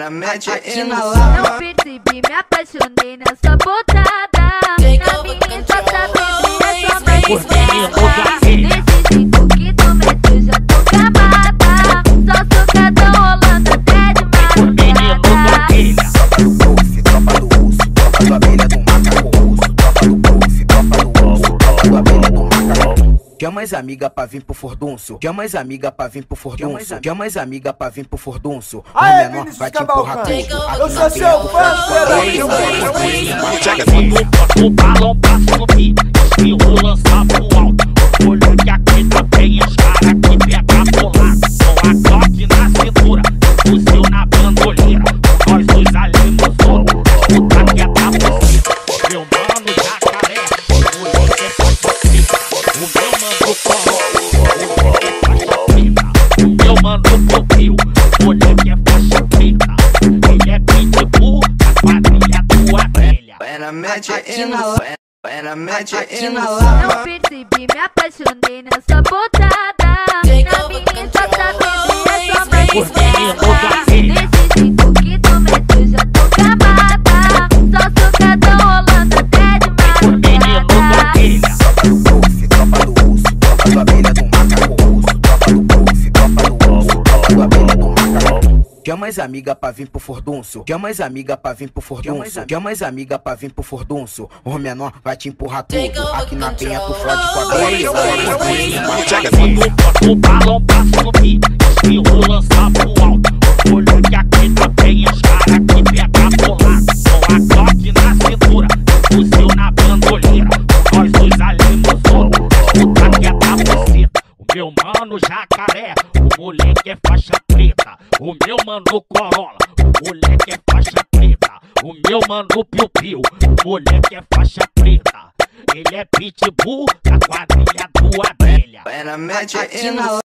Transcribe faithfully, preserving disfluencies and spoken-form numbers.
aqui na lama. Não percebi, me apaixonei nessa botada. Na minha entrada, baby, é só mais esperta. Nesse jeito que tu mete, eu já tô camada. Só socadão rolando até de madrugada. Tropa do golfe, tropa do urso, tropa do abelha do macaco russo. Tropa do golfe, tropa do urso, tropa do abelha do macaco. Chama as amigas pra vir pro furdunço. Chama as amigas pra vir pro furdunço. Chama as amigas pra vir pro furdunço. O menor vai te empurrar tudo. Eu sou seu fã, o balão pra subir, espirro lança pro alto. Olha que aqui tá bem, os caras que pega pro lado. Com a toque na cintura, fuzil na bandoleira. Nós dois ali nos outros, escuta que é da buceta. Meu mano jacaré, o moleque é faixa preta. O meu mano corolla, o moleque é faixa preta. O meu mano pupil, o moleque é faixa preta. Ele é pitbull, a quadrilha do abelha. Aqui na lama. Aqui na Não lama. percebi, me apaixonei nessa botada. Na minha entrada, baby, é só mais esperta. Nesse jeito que tu mete, eu já tô camada. Só socadão rolando até de madrugada. Tropa do golfe, tropa do urso, tropa do abelha do macaco russo. Tropa do golfe, tropa do urso, tropa do abelha do macaco. Chama as amigas pra vir pro furdunço. Chama as amigas pra vir pro furdunço. Chama as amigas pra vir pro furdunço. O menor vai te empurrar tudo. Aqui na penha tu fode com a abelha. O balão pra subir, espirro lança pro alto. Olha que aqui tá bem, os caras que pega pro lado. Com a toque na cintura, fuzil na bandoleira. Nós dois ali nos outros, escuta que é da buceta. O meu mano jacaré, o moleque é faixa preta. O meu mano corolla, o moleque é faixa preta. O meu mano piu-piu, o moleque é faixa preta. Ele é pitbull, da quadrilha do abelha. Aqui na